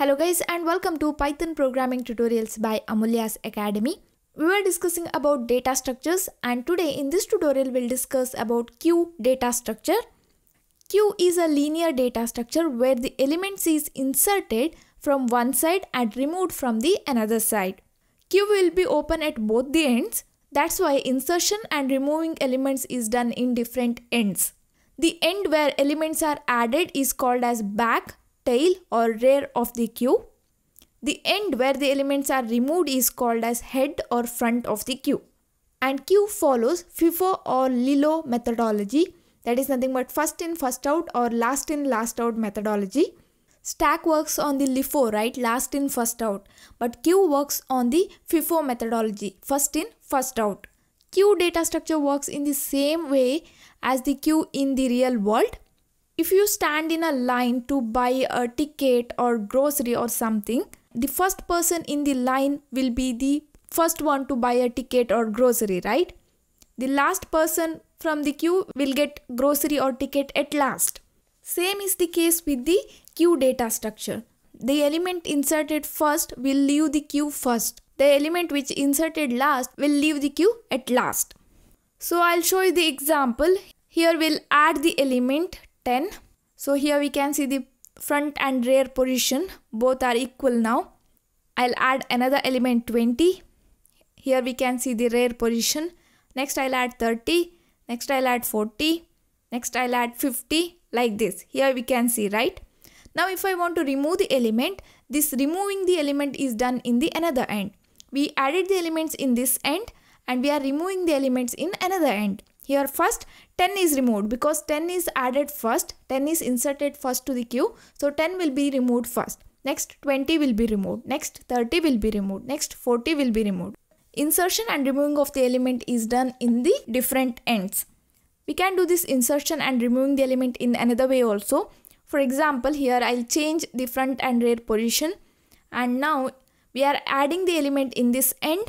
Hello guys and welcome to Python programming tutorials by Amulya's Academy. We were discussing about data structures and today in this tutorial we'll discuss about queue data structure. Queue is a linear data structure where the elements is inserted from one side and removed from the another side. Queue will be open at both the ends. That's why insertion and removing elements is done in different ends. The end where elements are added is called as back, tail or rear of the queue. The end where the elements are removed is called as head or front of the queue. And queue follows FIFO or LILO methodology, that is nothing but first in first out or last in last out methodology. Stack works on the LIFO, right, last in first out, but queue works on the FIFO methodology, first in first out. Queue data structure works in the same way as the queue in the real world. If you stand in a line to buy a ticket or grocery or something, the first person in the line will be the first one to buy a ticket or grocery, right? The last person from the queue will get grocery or ticket at last. Same is the case with the queue data structure. The element inserted first will leave the queue first. The element which inserted last will leave the queue at last. So I'll show you the example. Here we'll add the element 10. So here we can see the front and rear position, both are equal now. I'll add another element 20. Here we can see the rear position. Next I'll add 30. Next I'll add 40. Next I'll add 50, like this. Here we can see, right? Now if I want to remove the element, this removing the element is done in the another end. We added the elements in this end and we are removing the elements in another end. Here first 10 is removed because 10 is added first, 10 is inserted first to the queue, so 10 will be removed first. Next 20 will be removed, next 30 will be removed, next 40 will be removed. Insertion and removing of the element is done in the different ends. We can do this insertion and removing the element in another way also. For example, here I'll change the front and rear position and now we are adding the element in this end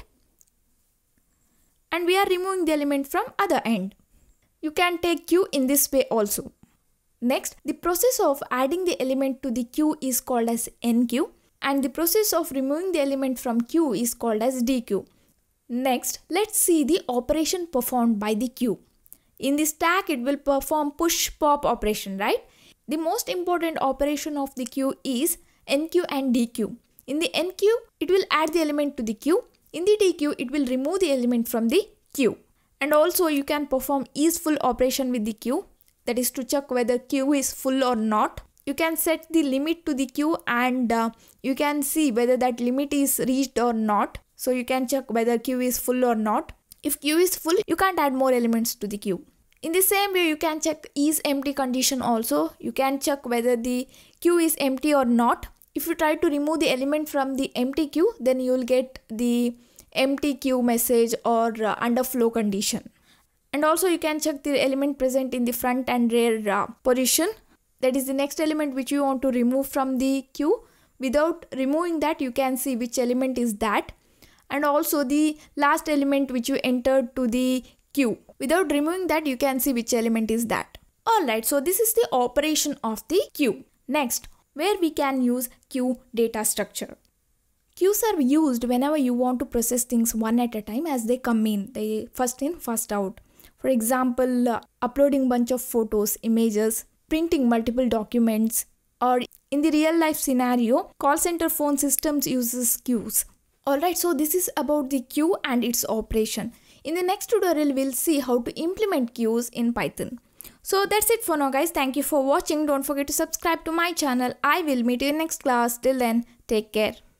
and we are removing the element from other end. You can take queue in this way also. Next, the process of adding the element to the queue is called as Enqueue and the process of removing the element from queue is called as Dequeue. Next, let's see the operation performed by the queue. In the stack, it will perform push-pop operation, right? The most important operation of the queue is Enqueue and Dequeue. In the Enqueue, it will add the element to the queue. In the Dequeue, it will remove the element from the queue. And also you can perform isFull operation with the queue, that is to check whether queue is full or not. You can set the limit to the queue and you can see whether that limit is reached or not. So you can check whether queue is full or not. If queue is full, you can't add more elements to the queue. In the same way, you can check is empty condition also. You can check whether the queue is empty or not. If you try to remove the element from the empty queue, then you will get the empty queue message or underflow condition. And also you can check the element present in the front and rear position. That is the next element which you want to remove from the queue. Without removing that, you can see which element is that. And also the last element which you entered to the queue. Without removing that, you can see which element is that. Alright, so this is the operation of the queue. Next, where we can use queue data structure. Queues are used whenever you want to process things one at a time as they come in. They first in, first out. For example, uploading bunch of photos, images, printing multiple documents, or in the real life scenario, call center phone systems uses queues. Alright, so this is about the queue and its operation. In the next tutorial, we'll see how to implement queues in Python. So that's it for now guys. Thank you for watching. Don't forget to subscribe to my channel. I will meet you in next class. Till then, take care.